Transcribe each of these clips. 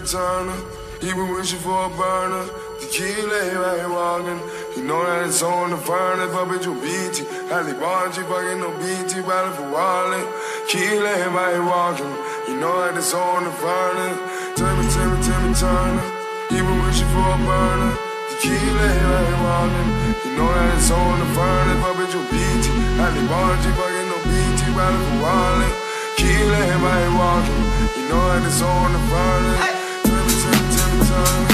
Timmy Turner. He been wishing for a burner. The key lay right walking. You know that it's on the furnace, but bitch, you BT. Halle Bargy, fucking no BT, battling for wallet. Key lay right walking. You know that it's on the furnace. Timmy Turner. He been wishing for a burner. The key lay right walking. You know that it's on the furnace, but bitch, you BT. Halle Bargy, fucking no BT, battling for wallet. Key lay right walking. You know that it's on the furnace. Timmy Turner.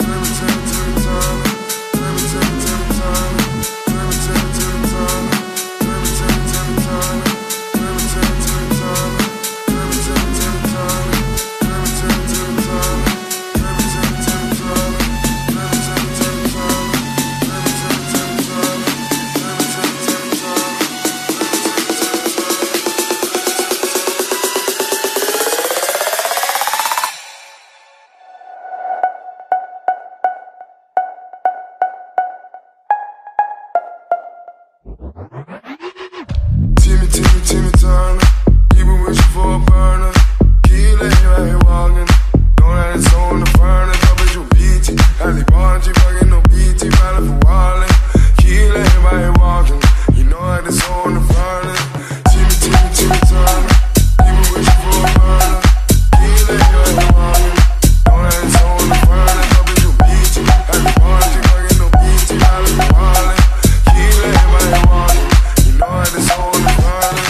Timmy Turner, he been wishing for a burner. Key lay right walking. Know that it's on the furnace, but bitch, you BT. Halle Bargy, fucking no BT, battling for wallet. Key lay right walking. You know that it's on the furnace. Timmy Turner, he been wishing for a burner. Key lay right walking. Know that it's on the furnace, but bitch, you BT. Halle Bargy, fucking no BT, battling for wallet. Key lay right walking. You know that it's on the furnace.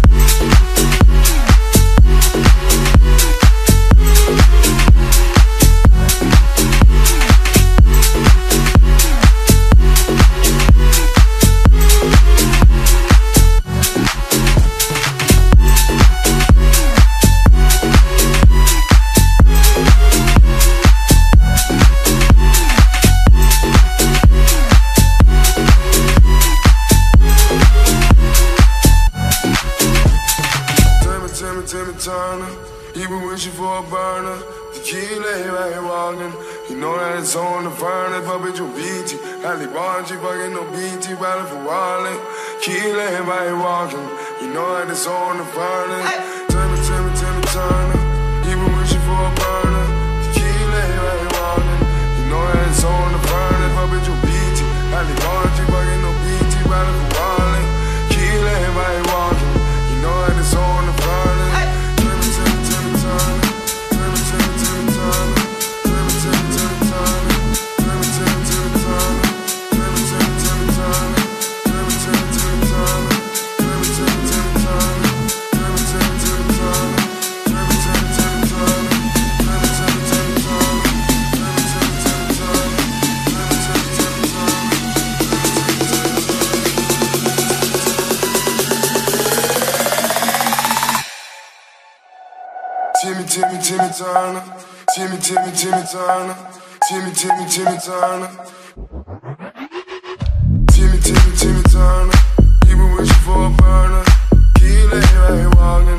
Timmy Turner, he been wishing for a burner. The key lay right walking. You know that it's on the furnace, but bitch, you BT. Halle Bargy, fucking no BT, battling for wallet. Key lay right walking. You know that it's on the furnace. Timmy Turner, he been wishing for a burner. The key lay right walking. You know that it's on the furnace, but bitch, you BT. Halle Bargy, fucking no BT, battling for wallet. Key lay right walking. You know that it's on the furnace. Timmy Turner, Timmy Turner, Timmy Turner, Timmy Turner, he been wishing for a burner. Key lay right walking.